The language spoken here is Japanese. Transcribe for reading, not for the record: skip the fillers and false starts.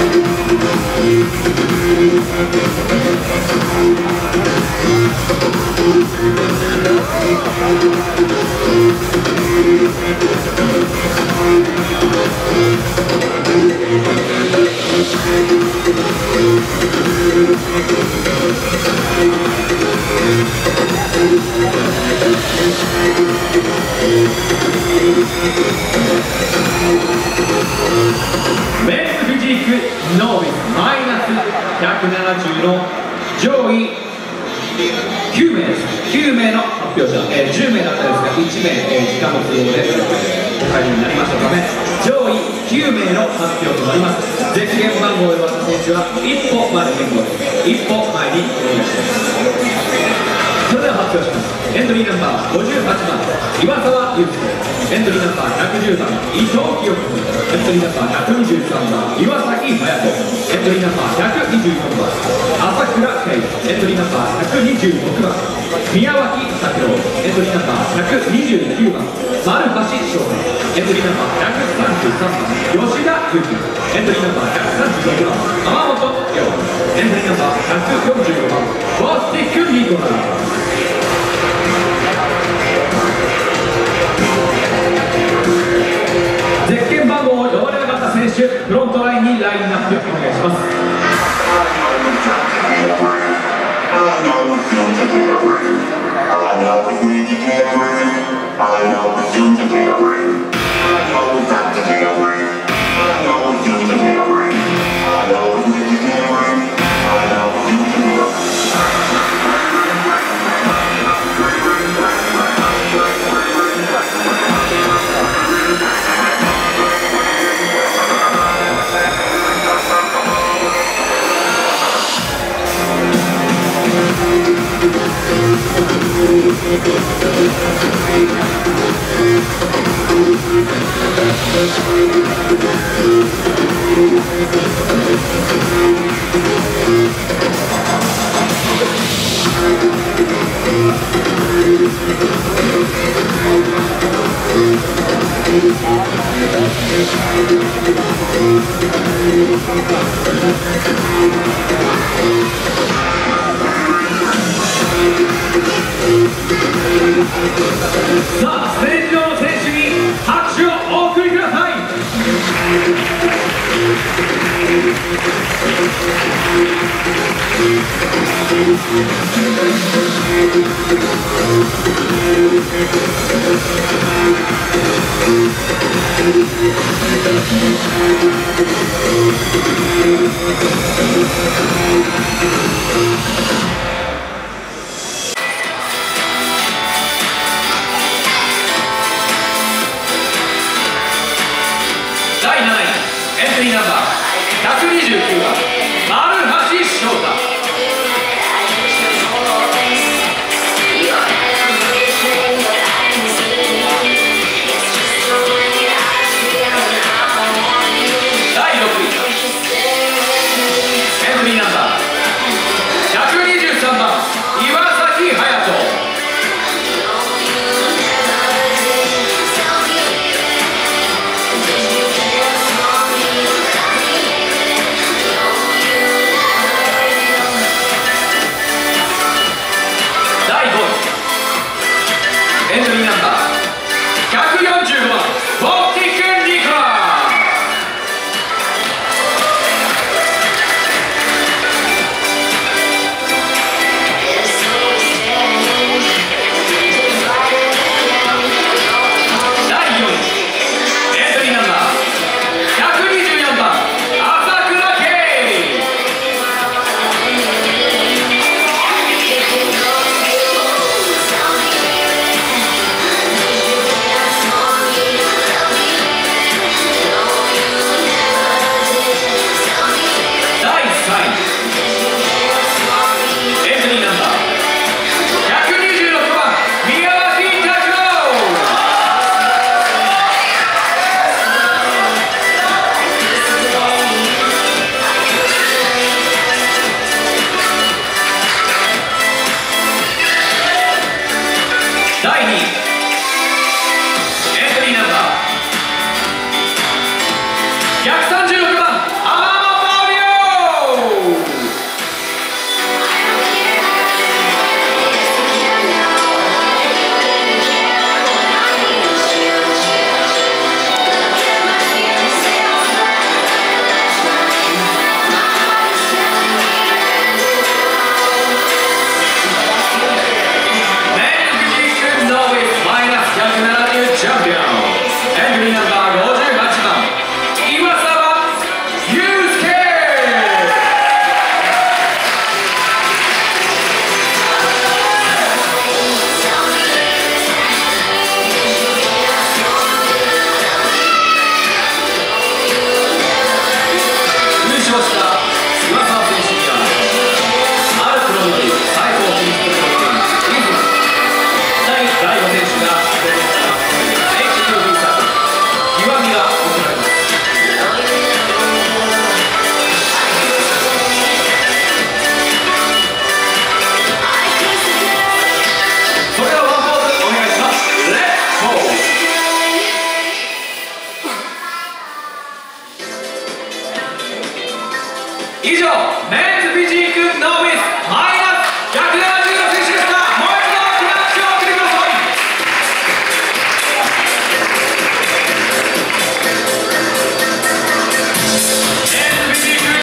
メンズフィジークノービスマイナス170の上位9名です。9名の発表者、10名だったんですが1名、時間の都合でお帰りになりましたため、上位9名の発表となります。ゼッケン番号を呼ばれた選手は一歩前に変更です。一歩前にお願いします。それでは発表します。エントリーナンバー58番岩沢祐介、エントリーナンバー110番伊藤清子、エントリーナンバー123番岩崎隼人、エントリーナンバー124番朝倉圭、エントリーナンバー126番宮脇拓郎、エントリーナンバー129番丸橋翔太、エントリーナンバー133番吉田裕樹、エントリーナンバー136番天本亮、エントリーナンバー145番ボスティック・ニコラー。ゼッケン番号を呼ばれなかった選手、フロントラインにラインナップお願いします。さあ、ステージ上の選手に拍手をお送りください。第7位、エントリーナンバー129番丸橋翔太、第6位、 以上メンズフィジークノービスマイナス170